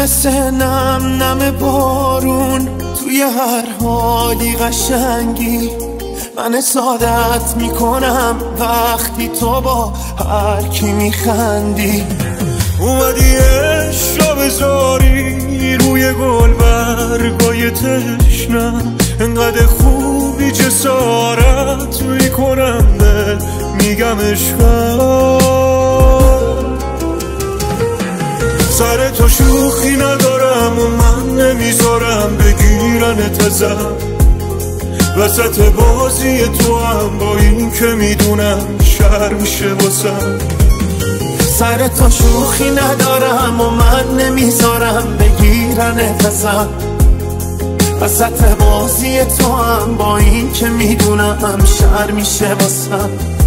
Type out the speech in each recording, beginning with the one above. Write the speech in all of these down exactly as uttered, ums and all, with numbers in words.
مثل نم نم بارون توی هر حالی قشنگی. من سعادت میکنم وقتی تو با هر کی میخندی. اومدی عشق بذاری روی گل برگای تشنم، انقدر خوبی جسارت میکنم به میگم عشقم. سر تو شوخی ندارم و من نمیذارم بگیرنت ازم. وسط بازی تو هم با این که میدونم شر میشه واسم. سر تو شوخی ندارم و من نمیذارم بگیرنت ازم. وسط بازی تو هم با این که میدونم شر میشه واسم.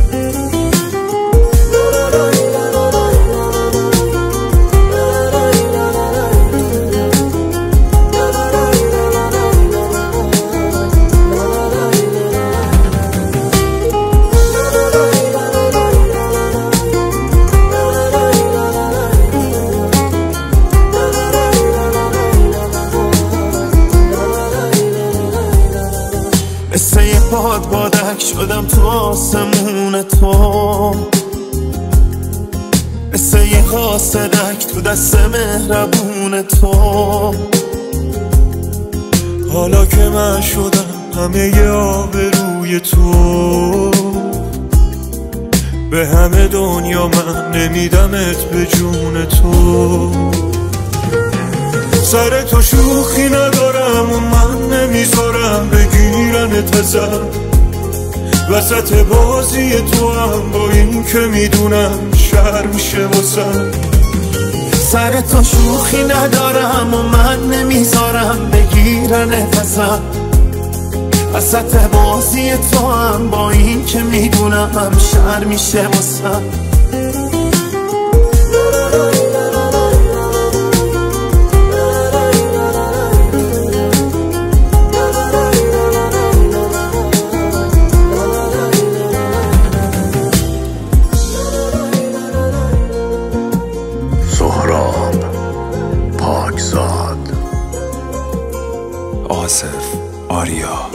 مثل یه باد بادک شدم تو آسمون تو، مثل یه قاصدک تو دست مهربون تو. حالا که من شدم همه ی آبروی تو، به همه دنیا من نمیدمت به جون تو. سر تو شوخی ندارم و من نمیذارم بگیرنت ازم. وسط بازی تو هم با این که میدونم شر میشه واسم. سر تو شوخی ندارم و من نمیذارم بگیرنت ازم. وسط بازی تو هم با این که میدونم شر میشه واسم. آصف آریا